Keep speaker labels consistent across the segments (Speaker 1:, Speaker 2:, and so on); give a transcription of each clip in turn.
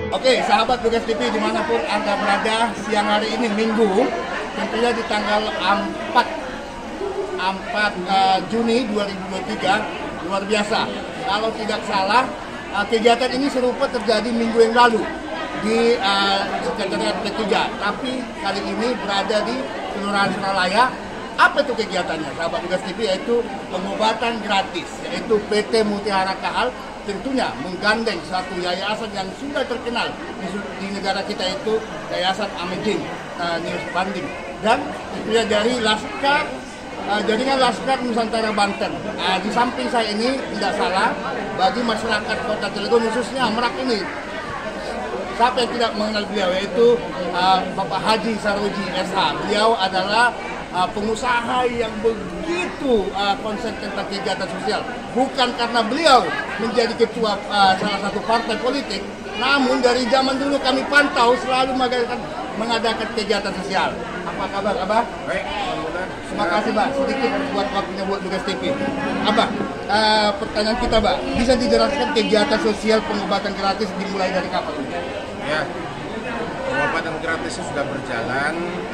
Speaker 1: Oke, sahabat Tugas TV dimanapun Anda berada, siang hari ini Minggu, tentunya di tanggal 4 Juni 2023, luar biasa. Kalau tidak salah, kegiatan ini serupa terjadi minggu yang lalu di Sekretariat P3, tapi kali ini berada di Kelurahan Suralaya. Apa itu kegiatannya, sahabat Tugas TV? Yaitu pengobatan gratis, yaitu PT Mutiara Kahal tentunya menggandeng satu yayasan yang sudah terkenal di negara kita, itu Yayasan Amedin News Banding, dan tentunya dari Laskar, jaringan Laskar Nusantara Banten. Di samping saya ini tidak salah, bagi masyarakat Kota Cilegon khususnya Merak ini, siapa yang tidak mengenal beliau, yaitu Bapak Haji Saroji SH. Beliau adalah pengusaha yang begitu konsen tentang kegiatan sosial. Bukan karena beliau menjadi ketua salah satu partai politik, namun dari zaman dulu kami pantau selalu mengadakan kegiatan sosial. Apa kabar, Abah?
Speaker 2: Baik,
Speaker 1: terima kasih, Pak. Sedikit buat waktunya buat Tugas TV. Abah, pertanyaan kita, Pak, bisa dijelaskan kegiatan sosial pengobatan gratis dimulai dari kapan?
Speaker 2: Ya, pengobatan gratisnya sudah berjalan.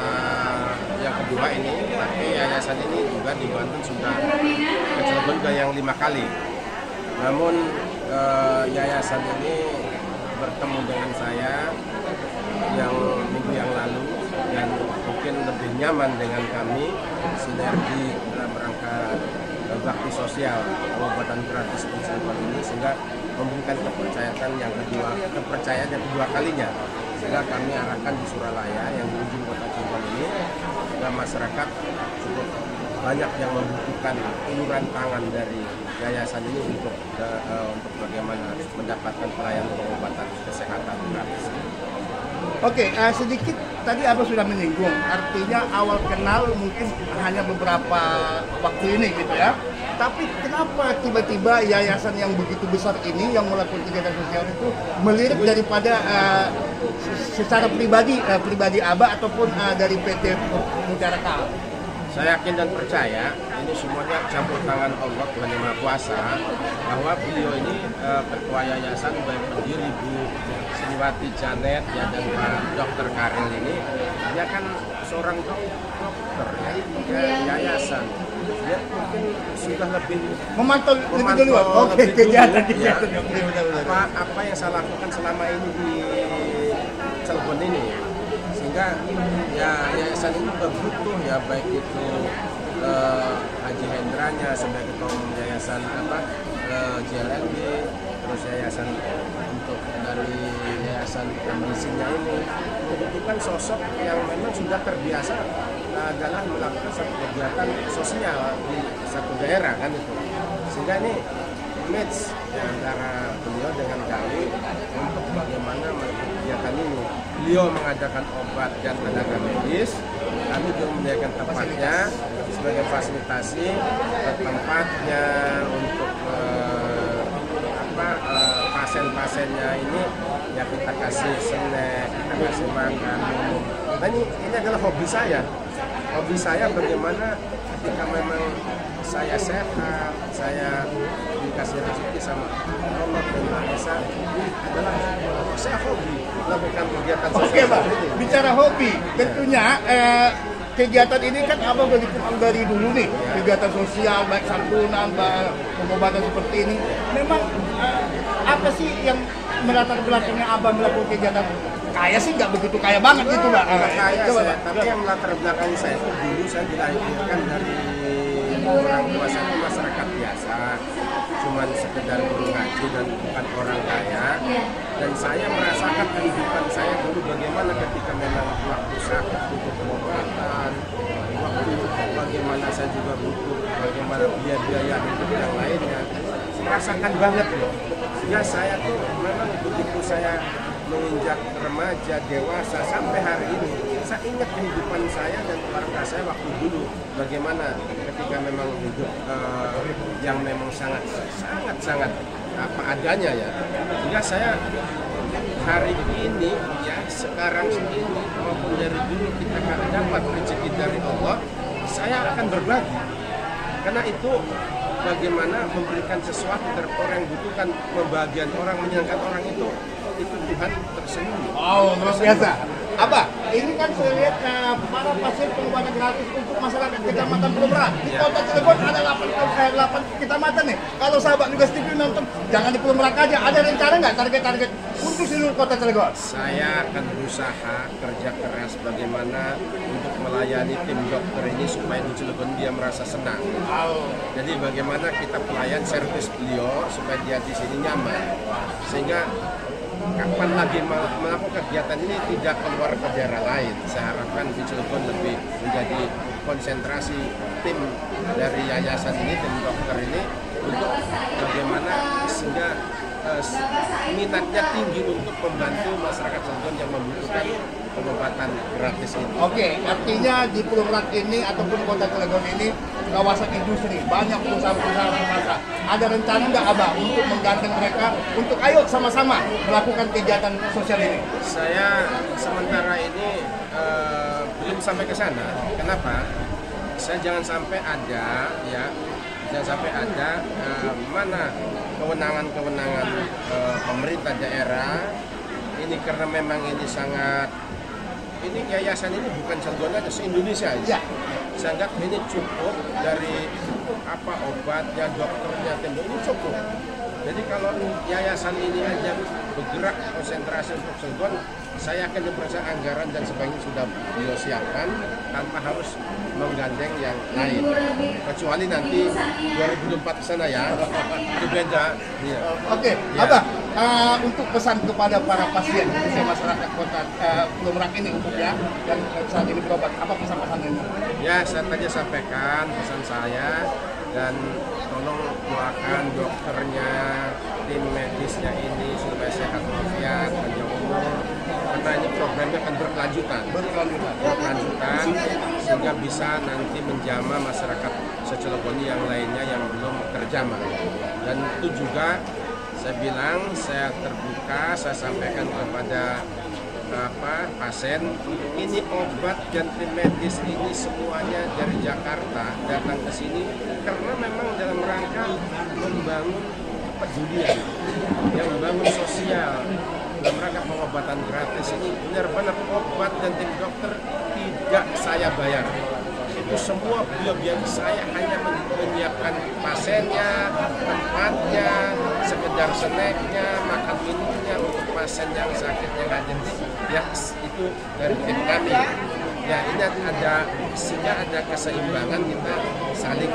Speaker 2: Yang kedua ini, tapi yayasan ini juga di Banten sudah sudah yang 5 kali. Namun yayasan ini bertemu dengan saya yang minggu yang lalu dan mungkin lebih nyaman dengan kami, sinergi dalam rangka bakti sosial pengobatan gratis di Cilegon ini, sehingga memberikan kepercayaan yang kedua kalinya, sehingga kami arahkan di Suralaya yang di ujung kota Cilegon ini, sehingga masyarakat cukup banyak yang membutuhkan uluran tangan dari yayasan ini untuk bagaimana mendapatkan pelayanan pengobatan kesehatan gratis.
Speaker 1: Oke, sedikit tadi Abah sudah menyinggung, artinya awal kenal mungkin hanya beberapa waktu ini gitu ya. Tapi kenapa tiba-tiba yayasan yang begitu besar ini yang melakukan kegiatan sosial itu melirik daripada secara pribadi Abah ataupun dari PT Mutiara Kahal?
Speaker 2: Saya yakin dan percaya ini semuanya campur tangan Allah Tuhan Yang Maha Kuasa, bahwa beliau ini ketua yayasan, baik pendiri Bu Sriwati Janet ya, dan Pak Dr. Karel ini, dia kan seorang dokter ya, yayasan. Dia mungkin sudah lebih
Speaker 1: memantau dulu. Oke, kegiatan
Speaker 2: ya, apa yang saya lakukan selama ini di Cilegon ini, sehingga ya yayasan ini juga butuh ya, baik itu Haji Hendranya sebagai ketua umum yayasan JLND, terus yayasan untuk dari yayasan kondisinya ini membutuhkan sosok yang memang sudah terbiasa dalam melakukan satu kegiatan sosial di satu daerah kan itu, sehingga ini match antara beliau dengan kami untuk bagaimana kegiatan ini. Beliau mengadakan obat dan tenaga medis, kami juga menyediakan tempatnya sebagai fasilitasi tempatnya untuk pasien-pasiennya ini ya, kita kasih snack, kita kasih makan, minum. Nah ini adalah hobi saya bagaimana ketika memang saya sehat, saya dikasih rezeki sama Allah dan Maha Esa, adalah saya hobi melakukan kegiatan sosial.
Speaker 1: Oke, Pak. Bicara hobi, tentunya kegiatan ini kan Abah udah dikenal dari dulu nih, kegiatan sosial baik santunan, pengobatan seperti ini. Memang apa sih yang melatar belakangnya Abah melakukan kegiatan? Kaya sih nggak begitu kaya banget gitu, Pak.
Speaker 2: Kaya saya, tapi yang melatar belakang saya itu dulu saya dilahirkan dari orang tua saya, masyarakat biasa, cuman sekedar guru ngaji dan bukan orang kaya. Dan saya merasakan kehidupan saya dulu bagaimana ketika memang waktu sakit butuh pengobatan, waktu bagaimana saya juga butuh bagaimana biaya hidup yang lainnya. Merasakan banget loh. Ya saya tuh memang begitu saya menginjak remaja, dewasa sampai hari ini, saya ingat kehidupan saya dan keluarga saya waktu dulu bagaimana ketika memang hidup yang memang sangat apa adanya ya. Sehingga saya hari ini ya, sekarang ini maupun dari dulu kita dapat rezeki dari Allah, saya akan berbagi. Karena itu bagaimana memberikan sesuatu terhadap orang yang butuhkan, pembagian orang, menyenangkan orang itu itu Tuhan tersenyum.
Speaker 1: Wow, luar biasa. Abah, ini kan saya lihat para pasien pengobatan gratis untuk masyarakat Kecamatan Pulau Merak. Di Kota Cilegon ada 8 kecamatan nih. Kalau sahabat Nugas TV nonton, jangan di Pulau Merak aja. Ada rencana nggak target-target untuk seluruh Kota Cilegon?
Speaker 2: Saya akan berusaha kerja keras bagaimana untuk melayani tim dokter ini supaya di Cilegon dia merasa senang. Jadi bagaimana kita pelayan servis beliau supaya dia di sini nyaman. Sehingga kapan lagi melakukan kegiatan ini tidak keluar ke daerah lain. Saya harapkan di Cilegon lebih menjadi konsentrasi tim dari yayasan ini, tim dokter ini, untuk bagaimana sehingga minatnya tinggi untuk membantu masyarakat Cilegon yang membutuhkan pengobatan gratis ini.
Speaker 1: Oke, artinya di Pulau Merak ini ataupun Kota Cilegon ini kawasan industri, banyak perusahaan-perusahaan swasta. Ada rencana nggak Abah untuk menggandeng mereka untuk ayo sama-sama melakukan kegiatan sosial ini?
Speaker 2: Saya sementara ini belum sampai ke sana. Kenapa? Saya jangan sampai ada mana kewenangan-kewenangan pemerintah daerah ini, karena memang ini sangat, ini yayasan ini bukan Cilegon aja, se-Indonesia aja. Saya anggap ini cukup dari obatnya, dokternya, tim ini cukup. Jadi kalau yayasan ini aja bergerak konsentrasi untuk Cilegon, saya akan diperiksa anggaran dan sebagainya sudah beliau siapkan tanpa harus menggandeng yang lain. Kecuali nanti 2024 ke sana ya, itu beda. Ya.
Speaker 1: Oke, ya. Abah, untuk pesan kepada para pasien khususnya masyarakat Kota Pulau Merak ini untuk yang saat ini berobat, apa pesan-pesan ini?
Speaker 2: Ya, saya tadi sampaikan pesan saya, dan tolong doakan dokternya, tim medisnya ini supaya sehat walafiat, panjang umur, karena ini programnya akan berkelanjutan sehingga bisa nanti menjamah masyarakat se-Cilegon yang lainnya yang belum terjamah. Dan itu juga saya bilang, saya terbuka, saya sampaikan kepada pasien, ini obat dan tim medis ini semuanya dari Jakarta datang ke sini karena memang dalam rangka membangun kepedulian, yang membangun sosial dalam rangka pengobatan gratis ini. Benar-benar obat dan tim dokter tidak saya bayar. Itu semua beliau, saya hanya menyiapkan pasiennya, tempatnya, sekedar snacknya, makan minumnya untuk pasien yang sakit yang hadir, ya itu dari tim kami. Ya ini sehingga ada keseimbangan, kita saling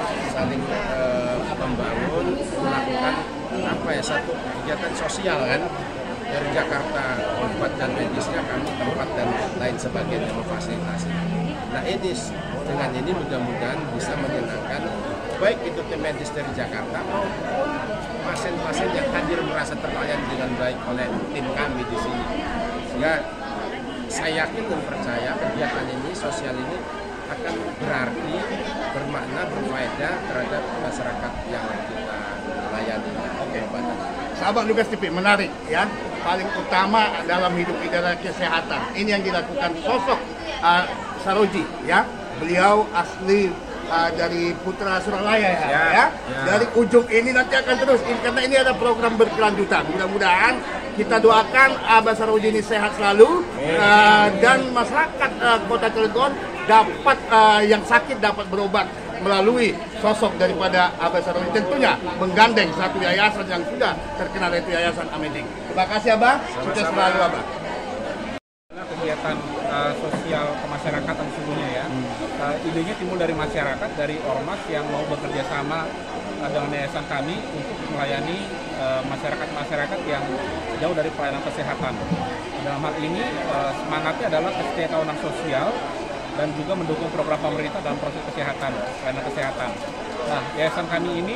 Speaker 2: membangun, melakukan satu kegiatan sosial kan. Dari Jakarta obat dan medisnya, kami tempat dan lain sebagainya memfasilitasi. Nah ini dengan ini mudah-mudahan bisa menyenangkan baik itu tim medis dari Jakarta maupun pasien-pasien yang hadir merasa terlayani dengan baik oleh tim kami di sini. Sehingga saya yakin dan percaya kegiatan ini, sosial ini akan berarti, bermakna, berfaedah terhadap masyarakat yang kita layani.
Speaker 1: Sahabat Nugas TV, menarik ya. Paling utama dalam hidup adalah kesehatan. Ini yang dilakukan sosok Saroji ya. Beliau asli dari Putra Suralaya ya. Dari ujung ini nanti akan terus karena ini ada program berkelanjutan. Mudah-mudahan kita doakan Abah Saroji ini sehat selalu dan masyarakat Kota Cilegon dapat yang sakit dapat berobat melalui sosok daripada Abah Saroji, tentunya menggandeng satu yayasan yang sudah terkenal, yaitu Yayasan Ameding. Terima kasih Abah, sukses selalu Abah.
Speaker 3: Kegiatan sosial kemasyarakatan sesungguhnya ya. Idenya timbul dari masyarakat, dari ormas yang mau bekerja sama dengan yayasan kami untuk melayani masyarakat-masyarakat yang jauh dari pelayanan kesehatan. Dalam hal ini semangatnya adalah kesetiakawanan sosial dan juga mendukung program pemerintah dalam proses kesehatan, pelayanan kesehatan. Nah, yayasan kami ini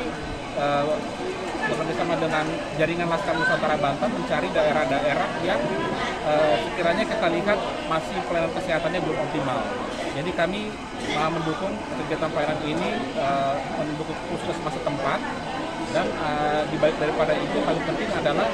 Speaker 3: bekerjasama dengan jaringan Laskar Nusantara Banten mencari daerah-daerah yang sekiranya kita lihat masih pelayanan kesehatannya belum optimal. Jadi kami mendukung kegiatan pelayanan ini, mendukung puskesmas setempat, dan dibalik daripada itu paling penting adalah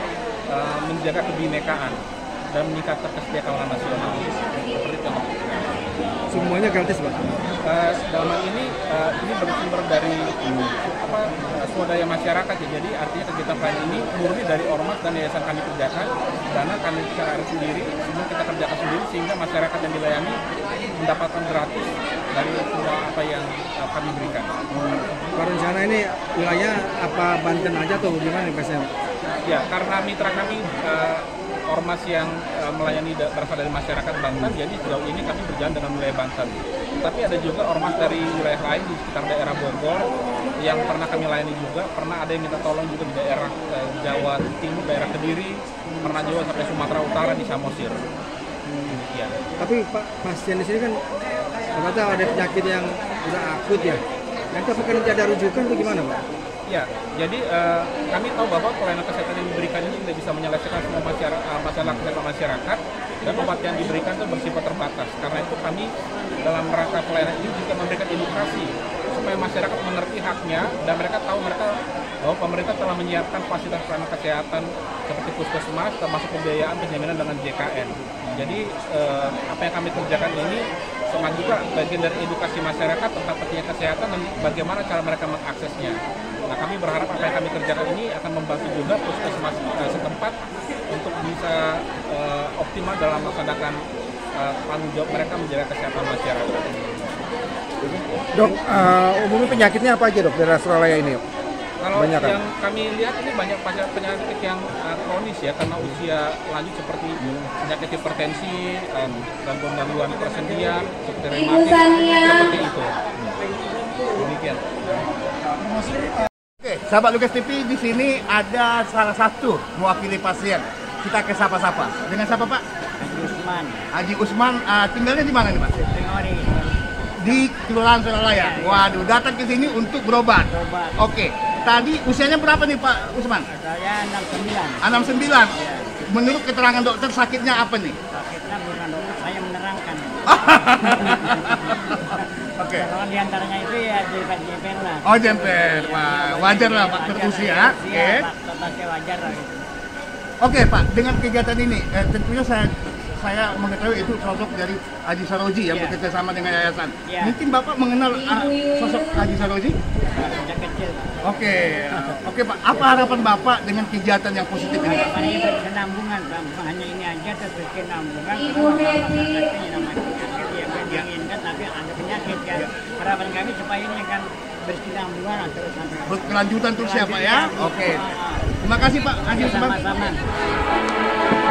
Speaker 3: menjaga kebinekaan dan meningkatkan kesetiakawanan nasional. Seperti itu.
Speaker 4: semuanya gratis, Pak?
Speaker 3: Dalam hal ini bersumber dari swadaya masyarakat ya. Jadi artinya kegiatan pelayanan ini murni dari ormas dan yayasan kami kerjakan, karena kami secara sendiri, semua kita kerjakan sendiri, sehingga masyarakat yang dilayani mendapatkan gratis dari semua apa yang kami berikan.
Speaker 4: Pak, rencana ini wilayah apa Banten aja tuh gimana nih, Pak?
Speaker 3: Ya, karena mitra kami ormas yang melayani berasal dari masyarakat Banten, jadi sejauh ini kami berjalan dengan wilayah Banten. Tapi ada juga ormas dari wilayah lain di sekitar daerah Bogor yang pernah kami layani juga. Pernah ada yang minta tolong juga di daerah Jawa Timur, daerah Kediri, pernah juga sampai Sumatera Utara di Samosir. Ya.
Speaker 4: Tapi Pak, pasien di sini kan ternyata ada penyakit yang udah akut ya. Nanti apakah nanti ada rujukan atau gimana, Pak?
Speaker 3: Ya, jadi kami tahu bahwa pelayanan kesehatan yang diberikan ini tidak bisa menyelesaikan semua masalah kesehatan masyarakat, dan obat yang diberikan itu bersifat terbatas. Karena itu kami dalam rangka pelayanan ini juga memberikan edukasi supaya masyarakat mengerti haknya dan mereka tahu bahwa pemerintah telah menyiapkan fasilitas pelayanan kesehatan seperti puskesmas, termasuk pembiayaan penjaminan dengan JKN. Jadi apa yang kami kerjakan ini sama juga bagian dari edukasi masyarakat tentang pentingnya kesehatan dan bagaimana cara mereka mengaksesnya. Nah, kami berharap apa yang kami kerjakan ini akan membantu juga puskesmas setempat untuk bisa optimal dalam melaksanakan tanggung jawab mereka menjaga kesehatan masyarakat.
Speaker 4: Dok, umumnya penyakitnya apa aja, Dok, di Australia ini?
Speaker 3: Kalau
Speaker 4: banyak,
Speaker 3: yang kami lihat ini banyak penyakit yang kronis ya, karena usia lanjut, seperti penyakit hipertensi, gangguan persendian, seperti rematik, seperti itu. Demikian.
Speaker 1: Oke, sahabat Lukas TV, di sini ada salah satu mewakili pasien. Kita ke sapa-sapa. Dengan siapa, Pak? Haji Usman. Tinggalnya di mana nih, Pak? Di Kelurahan Suralaya. Waduh, datang ke sini untuk berobat. Oke. Tadi usianya berapa nih, Pak Usman?
Speaker 5: Saya 69.
Speaker 1: 69. Menurut keterangan dokter, sakitnya apa nih?
Speaker 5: Sakitnya bukan dokter, saya menerangkan.
Speaker 1: Oke.
Speaker 5: Kalau diantaranya itu ya jepet lah.
Speaker 1: Oh, jempet. Wah, wajar lah Pak berusia. Oke.
Speaker 5: Totalnya wajar lah gitu.
Speaker 1: Oke, Pak, dengan kegiatan ini tentunya saya mengetahui itu sosok dari Haji Saroji yang bekerja sama dengan yayasan. Mungkin Bapak mengenal sosok Haji Saroji?
Speaker 5: Sejak kecil.
Speaker 1: Oke, Pak. Apa harapan Bapak dengan kegiatan yang positif ini?
Speaker 5: Harapannya berkesinambungan, bukan hanya ini aja, terus berkesinambungan. Masyarakatnya namanya penyakit yang diinginkan, tapi ada penyakit kan. Harapan kami supaya ini akan berkesinambungan terus sampai
Speaker 1: Berkelanjutan terus ya, Pak ya? Oke. Terima kasih Pak Haji Usman.
Speaker 5: Sama-sama.